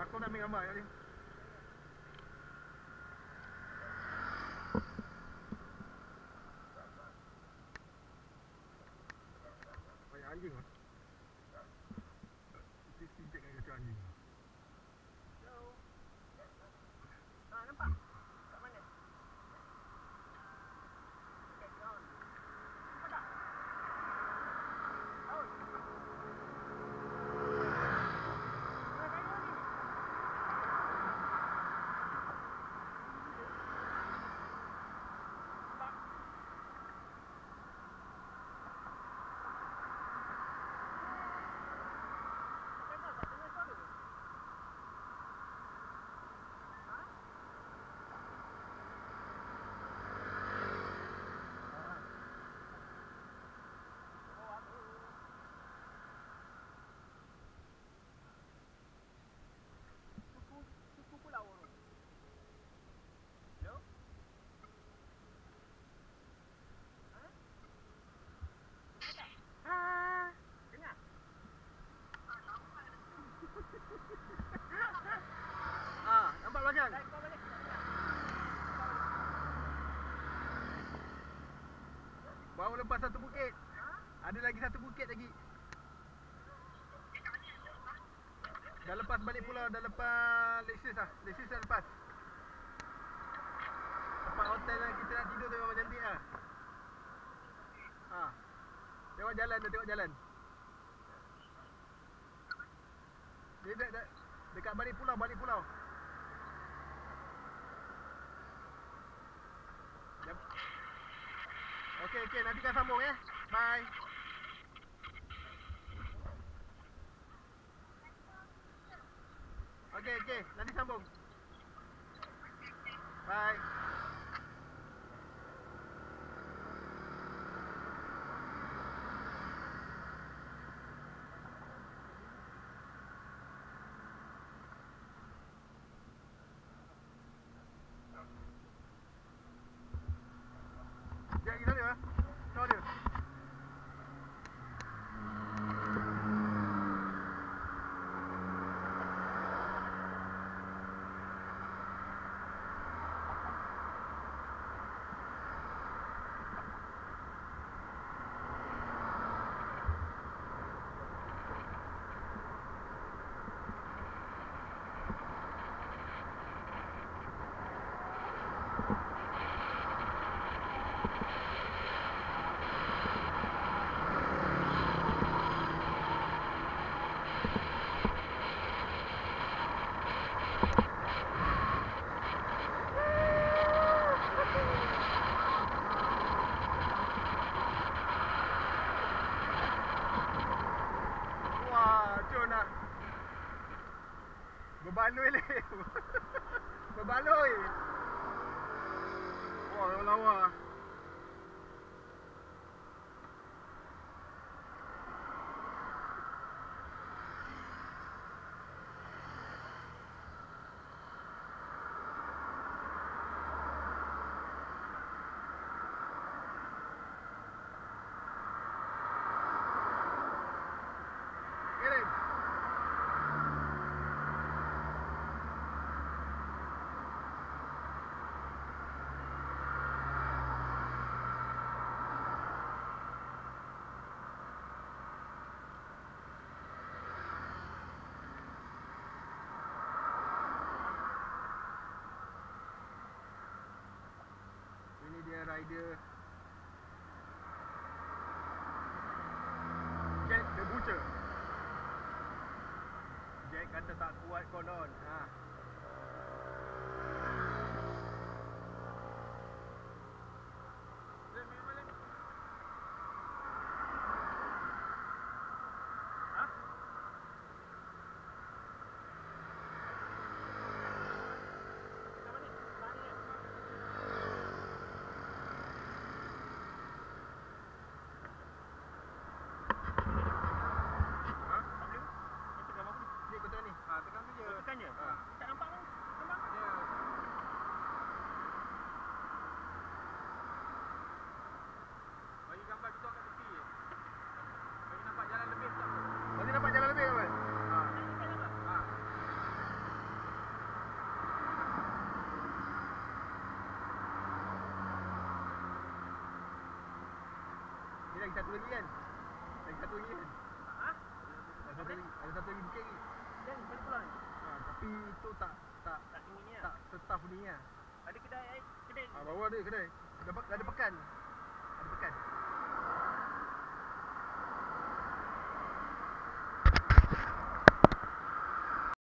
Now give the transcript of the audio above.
Aku nak ambil gambar kali. Banyak anjing lah. Sisi cek dengan kacau anjing. Hello. Nampak? Kat mana? Dekat ground. Nampak tak? Tahu? Suku pulau orang. Hello? Dengar? Nampak belakang? Baru lepas satu bukit. Ada lagi satu bukit lagi. Dah lepas balik pulau, dah lepas Lexus lah. Lexus dah lepas. Tempat hotel yang kita nak tidur tu memang cantik lah. Tengok jalan tu, tengok jalan. Dia dekat balik pulau, balik pulau. Okey, nanti kita sambung ya. Bye. Okey, nanti sambung. Bye. Jack kita dia. Tahu dia. Berbaloi le. Berbaloi. Wah, lawa. Ini dia rider Jack the Butcher. Jack kata tak kuat konon. Tekan je. lagi satu lagi kan? Lagi satu lagi kan? Ha? Ada satu lagi bukit lagi. Dan mana pula ni? Tapi itu tak Tak tinggi ni lah. tak setaf ni lah. Ada kedai kedai. Bawah ada kedai. Ada pekan. Ada pekan.